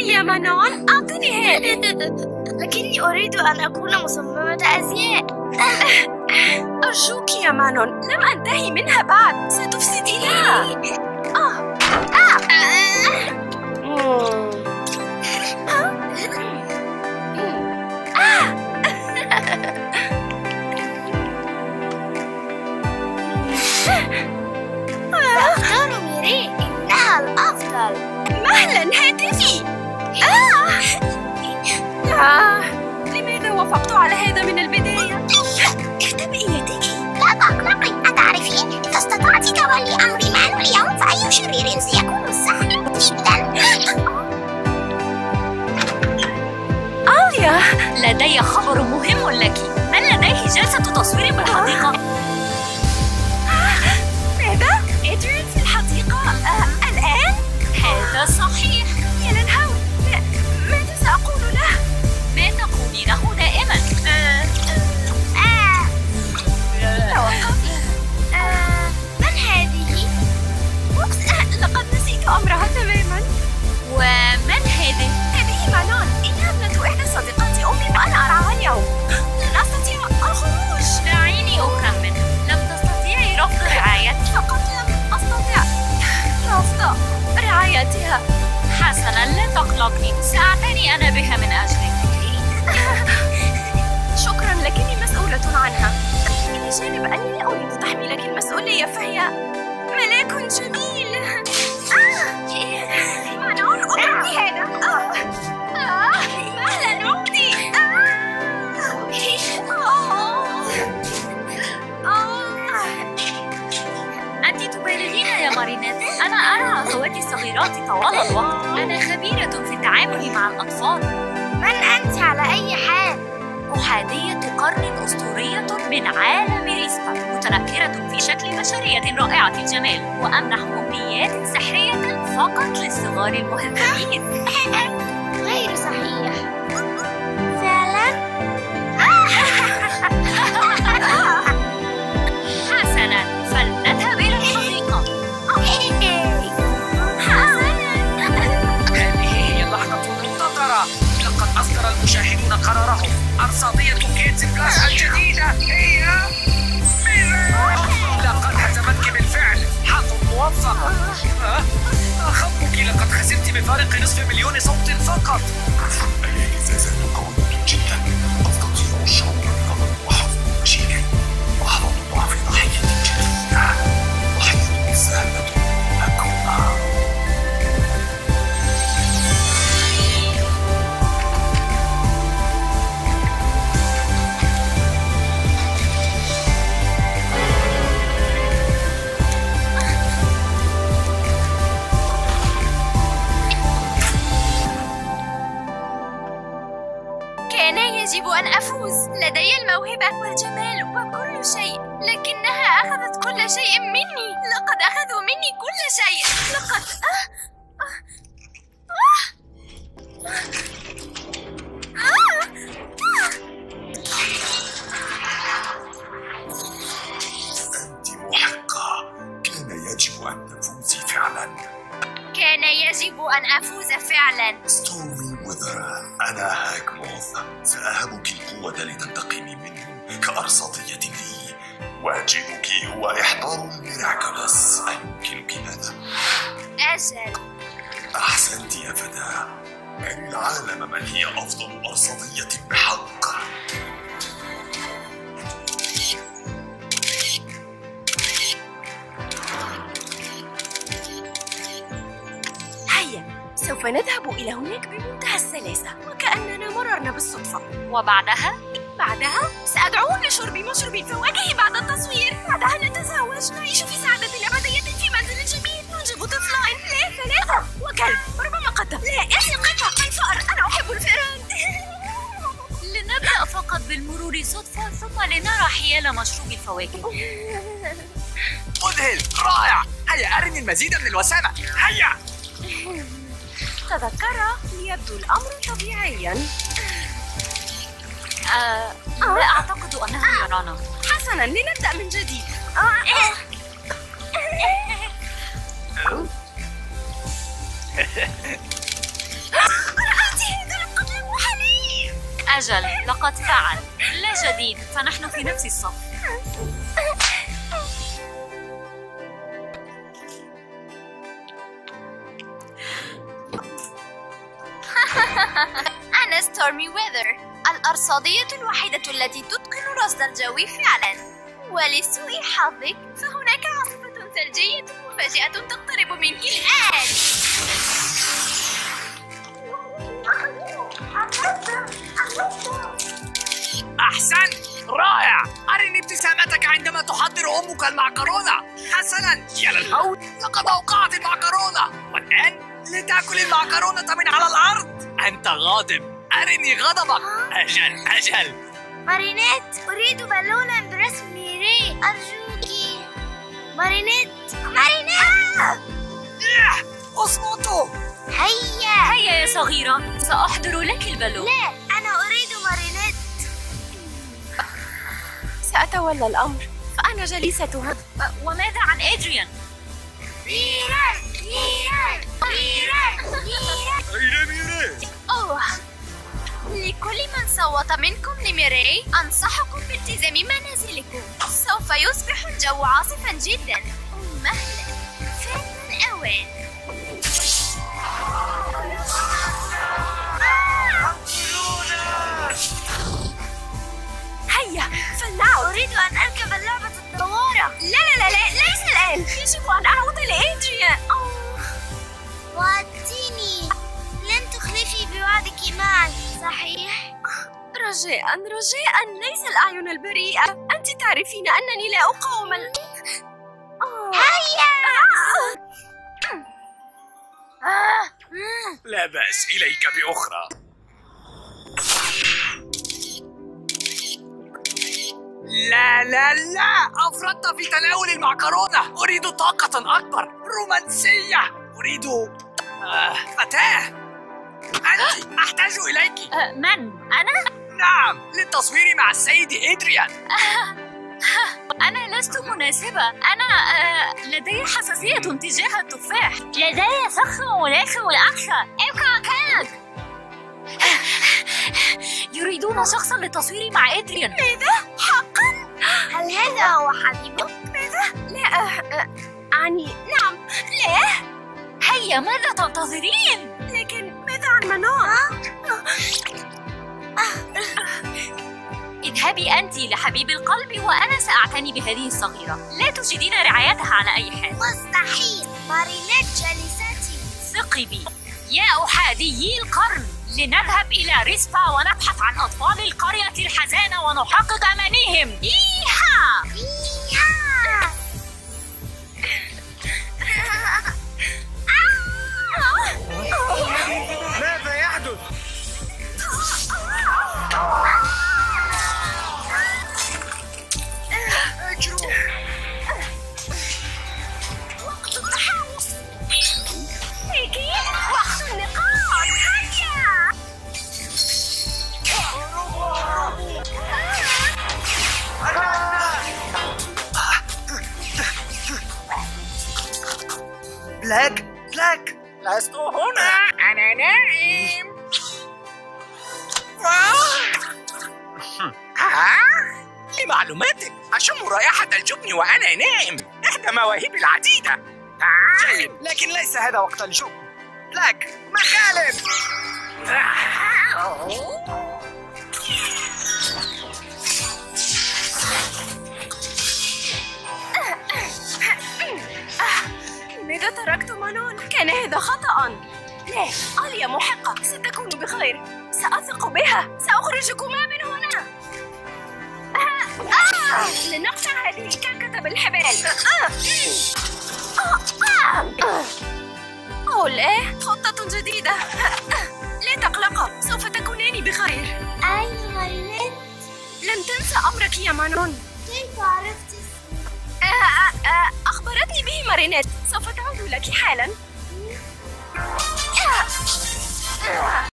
هيا مانون، أعطني هذه. لكني أريد أن أكون مصممة أزياء. أرجوك يا مانون، لم أنتهي منها بعد، ستفسدينها. سأختار ميري، إنها الأفضل. مهلا هاتفي. لماذا وافقت على هذا من البداية؟ اختبئي يدك. لا تقلقي، أتعرفين إذا استطعت تولي أمر مان اليوم فأي شرير سيكون سهل جدا. آليا، لدي خبر مهم لك. من لديه جلسة تصوير بالحديقة؟ ماذا؟ إدريس في الحديقة الآن؟ هذا صحيح. يا للهول، ماذا سأقول له؟ ما تقولينه دائما. توقفي. من هذه؟ لقد نسيت أمرها تماما. ومن هذه؟ هذه مانون، إنها ابنة إحدى صديقات أمي وأنا أرعاها اليوم. لن أستطيع الخروج. دعيني أخمن. لم تستطيعي رفض رعايتها. فقط لم أستطع رفض رعايتها. حسناً، لا تقلقي، سأعتني أنا بها من أجلك. شكراً، لكني مسؤولة عنها. إلى جانب أني لا أريد تحميلك المسؤولية، فهي ملاك جميل. مانون، أعطي هذا. مهلاً، عودي. أنت تبالغين يا مارينيت. أنا أرعى أخواتي الصغيرات طوال الوقت. أنا خبيرة في التعامل مع الأطفال. من أنت على أي حال؟ أحادية قرن أسطورية من عالم ريسبا، متنكرة في شكل بشرية رائعة الجمال، وأمنح أمنيات سحرية فقط للصغار المهذبين. غير صحيح. فعلا؟ حسناً، فلنذهب إلى الحديقة. هذه هي اللحظة المنتظرة. لقد أصدر المشاهدون قرارهم. أرصادية كيتس بلاس الجديدة هي لقد هزمتك بالفعل. حظ موفق. خطبك، لقد خسرت بفارق نصف مليون صوت فقط. الاهتزازات قوية جدا. أستطيع الشعور بغضب وحزن ومشاكل. لحظة ضعف ضحية جديدة. ضحية سهلة أكونها. يجب أن أفوز. لدي الموهبة والجمال وكل شيء، لكنها أخذت كل شيء مني. لقد أخذوا مني كل شيء. لقد أنت محقة. كان يجب أن تفوزي فعلا. كان يجب أن أفوز فعلا. ستورمي وذر، أنا هاكموث. سأهبك القوة لتنتقمي منه كأرصادية لي. واجبك هو إحضار الميراكولس. أيمكنك هذا؟ أجل. أحسنت يا فتاة. أري العالم من هي أفضل أرصدية بحق. هيا، سوف نذهب إلى هناك بمنتهى السلاسة وكأننا مررنا بالصدفة. وبعدها؟ بعدها سأدعوهم لشرب مشروب الفواكه بعد التصوير. بعدها نتزوج، نعيش في سعادة أبدية في منزل جميل، ننجب طفلين، لا 3 وكلب، ربما قطة، لا قطة، الفأر، أنا أحب الفئران. لنبدأ فقط بالمرور صدفة ثم لنرى حيال مشروب الفواكه. مذهل، رائع. هيا أرني المزيد من الوسامة. هيا. تذكر، ليبدو الأمر طبيعيا. لا أعتقد أنه يرانا. حسنا، لنبدأ من جديد. أجل، لقد فعل. لا جديد، فنحن في نفس الصف. أنا ستورمي ويذر، الأرصادية الوحيدة التي تتقن رصد الجو فعلا. ولسوء حظك فهناك عاصفة ثلجية مفاجئة تقترب منك الآن. أحسنت، رائع. أرني ابتسامتك عندما تحضر أمك المعكرونة. حسناً، يا للهول، لقد أوقعت المعكرونة، والآن لتأكل المعكرونة من على الأرض. أنت غاضب، أرني غضبك. أجل. مارينيت، أريد بالونا برسم ميري، أرجوك. مارينيت. اصمتوا. هيا يا صغيرة، سأحضر لك البالون. لا، أنا أريد مارينيت. سأتولى الأمر، فأنا جليستها. وماذا عن إدريان؟ ميري. أين ميري؟ أوه، لكل من صوت منكم لميري أنصحكم بالتزام منازلكم. سوف يصبح الجو عاصفا جدا. مهلا، فات الأوان. هيا فلنعد. أريد أن أركب اللعبة الدوارة. لا، ليس الآن. يجب أن أعود لإدريان. وعدتيني لن تخلفي بوعدك معي، صحيح؟ رجاء ليس الأعين البريئة. أنت تعرفين أنني لا أقاوم هيا. لا بأس، إليك بأخرى. لا، أفرطت في تناول المعكرونة. أريد طاقة أكبر، رومانسية. أريد فتاة. أنت أحتاج إليك. من؟ أنا؟ نعم، للتصوير مع السيد إدريان. أنا لست مناسبة. أنا لدي حساسية تجاه التفاح. لدي فخ ملاسم الأكثر. ابقى مكانك. يريدون شخصا للتصوير مع إدريان. ماذا؟ حقا؟ هل هذا هو حبيبك؟ ماذا؟ لا، أعني نعم. لا. هيا، ماذا تنتظرين؟ لكن ماذا عن منون؟ اذهبي أنت لحبيب القلب وأنا سأعتني بهذه الصغيرة. لا تجدين رعايتها على أي حال. مستحيل. مارينيت جالستي. ثقي بي يا أحاديي القرن. لنذهب إلى ريسبا ونبحث عن أطفال القرية الحزانة ونحقق أمانيهم. إيها! ماذا يحدث؟ اجروا. وقت التحوص. هيكي وقت اللقاء. هيا. بلاك، لست هنا، أنا نائم. لمعلوماتك، أشم رائحة الجبن وأنا نائم. إحدى مواهبي العديدة. جيد، لكن ليس هذا وقت الجبن. بلاك، مخالب. لماذا تركت مانون؟ كان هذا خطأ. لا، آليا محقة، ستكون بخير. سأثق بها. سأخرجكما من هنا. لنقطع هذه الكعكة بالحبال. لا، خطة جديدة. لا تقلقا، سوف تكونان بخير. أي مارينيت؟ لن تنسى أمرك يا مانون. كيف عرفت اسمي؟ أخبرتني به مارينيت. سوف تعود لك حالا.